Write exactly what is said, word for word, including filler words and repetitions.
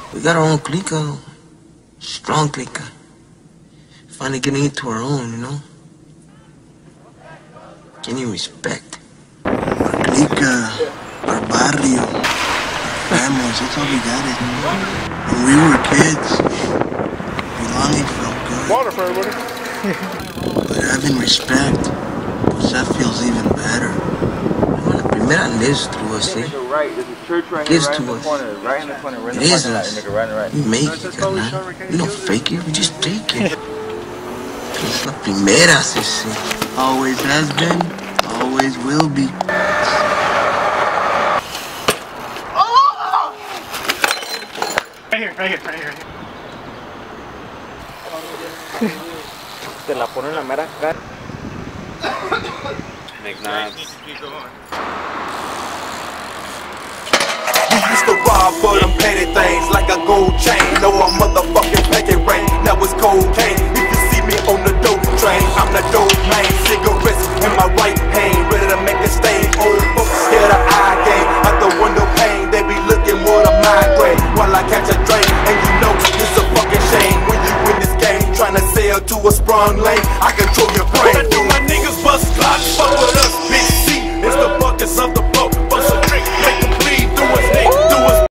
We got our own clica, strong clica. Finally getting into our own, you know? Getting respect. Our clica, our barrio, our families, that's all we got it. When we were kids, belonging felt good. Water for everybody. But having respect, pues that feels even better. Well, la primera lives through us, eh? Right, there's a church right Gives here, right to in the us. corner, right in the corner, right in It the is parking lot, us. and make it right and right. We make it, carnal. We don't fake it, we just take it. Es la primera, ese. Always has been, always will be. Right here, right here, right here. Te la ponen en la mera cara. Make knobs. Used to rob for them petty things like a gold chain. No, a motherfucking packet ring. Now it's cocaine. If you see me on the dope train, I'm the dope man. Cigarettes in my right hand, ready to make a stain. Old folks scared of eye game. Out the window pane, they be looking more to migraine while I catch a drain. And you know it's a fucking shame when you in this game trying to sail to a sprung lane.